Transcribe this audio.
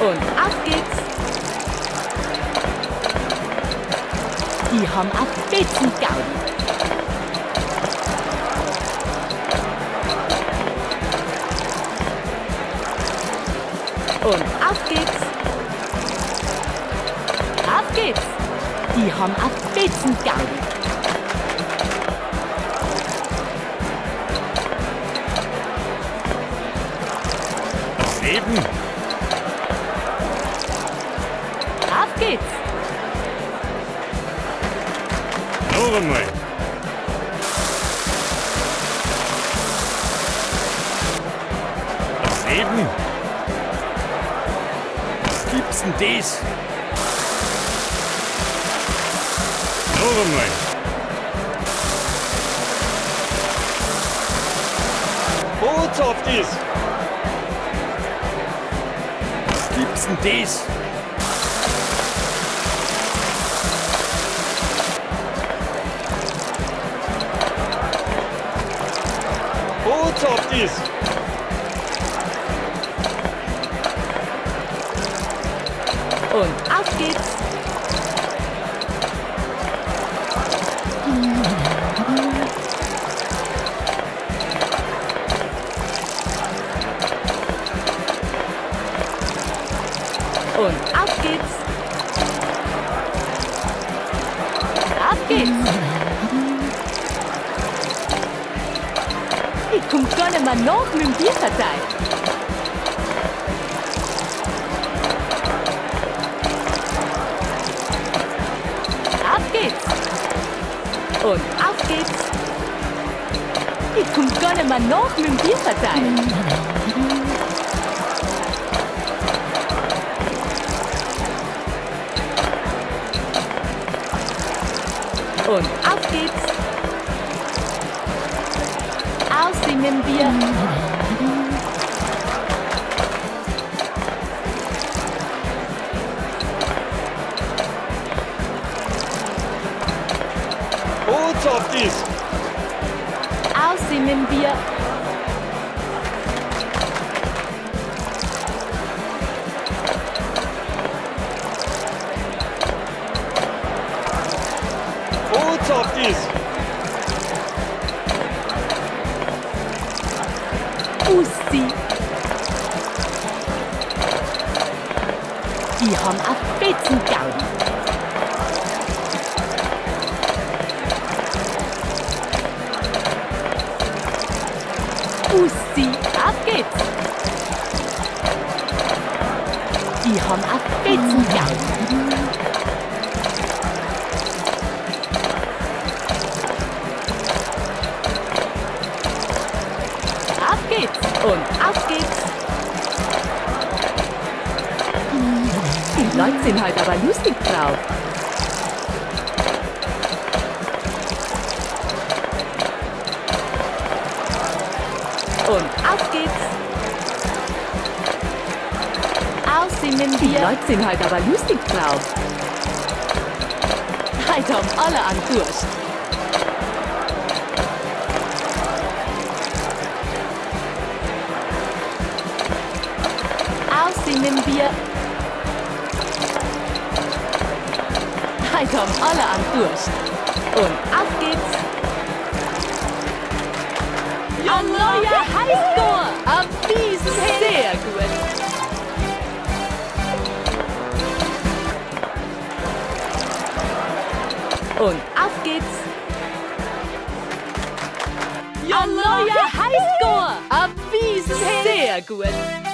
Und auf geht's. Die haben auf Spitzen Gaudi. Und auf geht's. Auf geht's. Die haben auf Spitzen Gaudi. Eben. Auf geht's. Noch einmal. Eben. Was gibt's denn das? Noch einmal. Botschaft ist. Was gibt's denn das? Botschaft ist. Und auf geht's. Und auf geht's. Auf geht's. Ich komm gar nicht mehr nach mit dem Bierverteil. Auf geht's. Und auf geht's. Ich komm gar nicht mehr nach mit dem Bierverteil. Und auf geht's. Aussingen wir. Botschaft ist. Aussingen wir. Botschaft ist. Ussi. Die haben auf Spitzen Gaudi. Ussi, auf geht's. Die haben auf Spitzen Gaudi. Auf geht's und auf geht's. Die Leute sind halt aber lustig drauf. Und auf geht's. Aussingen wir. Die Leute sind halt aber lustig drauf. Heute haben alle an Durst. Aussingen wir. Heute haben alle an Durst. Und auf geht's. Ein neuer Highscore am Wiesen. Sehr gut. Und auf geht's. Ein neuer Highscore am Wiesen. Sehr gut.